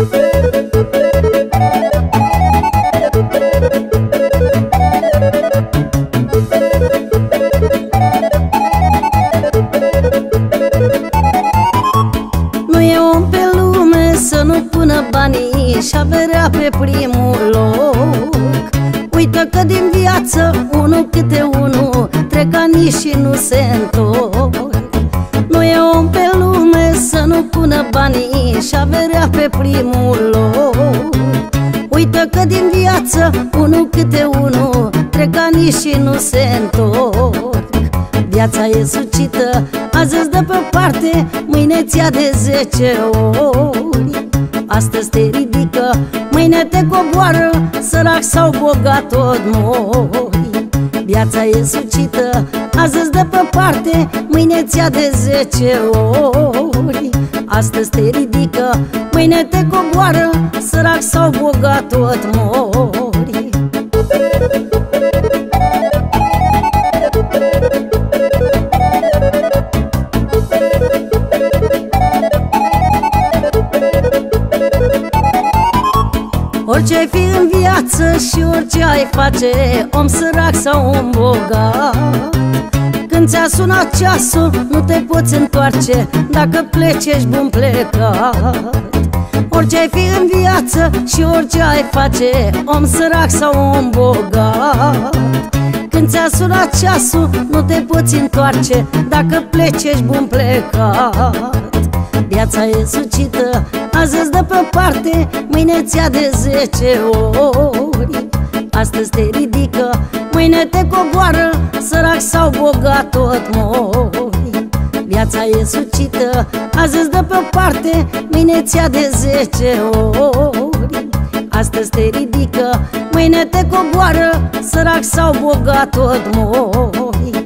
Banii și averea pe primul loc. Uită că din viață unul câte unul trec ani și nu se întorc. Nu e om pe lume să nu pună banii și averea pe primul loc. Uită că din viață unul câte unul trec ani și nu se întorc. Viața e sucită, azi îți dă pe parte, mâine ți-a de 10 ori. Astăzi te ridică, mâine te coboară, sărac sau bogat tot mori. Viața e sucită, azi îți dă pe parte, mâine ți-a de 10 ori. Astăzi te ridică, mâine te coboară, sărac sau bogat tot mori. Orice ai fi în viață și orice ai face, om sărac sau om bogat, când ți-a sunat ceasul, nu te poți întoarce, dacă pleci ești bun plecat. Orice ai fi în viață și orice ai face, om sărac sau om bogat, când ți-a sunat ceasul, nu te poți întoarce, dacă pleci ești bun plecat. Viața e sucită, azi îți dă pe parte, mâine ți-a de 10 ori. Astăzi te ridică, mâine te coboară, sărac sau bogat tot mori. Viața e sucită, azi îți dă pe parte, mâine ți-a de 10 ori. Astăzi te ridică, mâine te coboară, sărac sau bogat tot mori.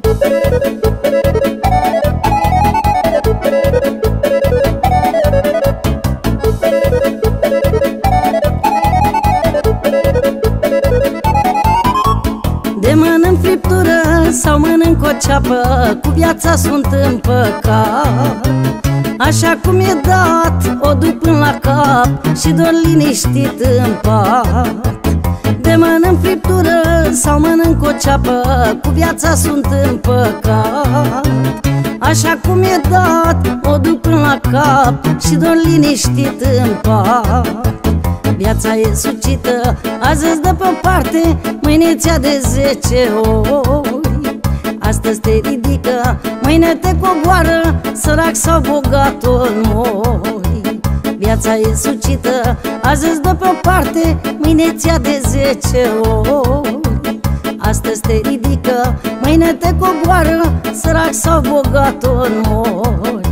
De mănânc friptură sau mănânc o ceapă, cu viața sunt în păcat. Așa cum e dat, o duc până la cap și dorm liniștit în pat. De mănânc friptură sau mănânc o ceapă, cu viața sunt în păcat. Așa cum e dat, o duc până la cap și dorm liniștit în pat. Viața e sucită, azi îți dă pe parte, mâine ți-a de 10 ori. Astăzi te ridică, mâine te coboară, sărac sau bogat tot mori. Viața e sucită, azi îți dă pe parte, mâine ți-a de 10 ori. Astăzi te ridică, mâine te coboară, sărac sau bogat tot mori.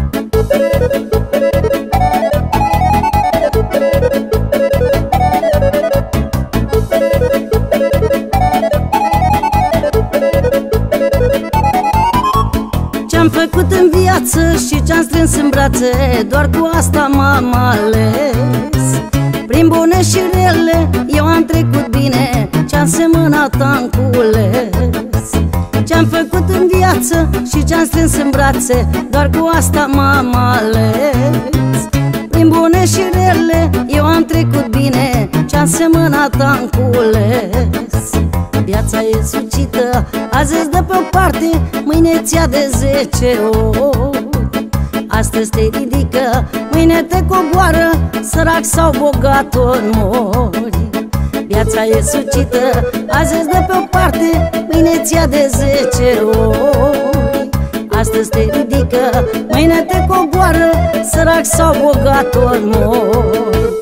Ce-am făcut în viață și ce-am strâns în brațe, doar cu asta m-am ales. Prin bune și rele eu am trecut bine, ce-am semănat am cules. Ce-am făcut în viață și ce-am strâns în brațe, doar cu asta m-am ales. Prin bune și rele eu am trecut bine, ce-am semănat am cules. Viața e sucită, azi îți dă pe parte, mâine ți-a de 10 ori. Astăzi te ridică, mâine te coboară, sărac sau bogat tot mori. Viața e sucită, azi îți dă pe o parte, mâine ți-a de 10 ori. Astăzi te ridică, mâine te coboară, sărac sau bogat tot mori.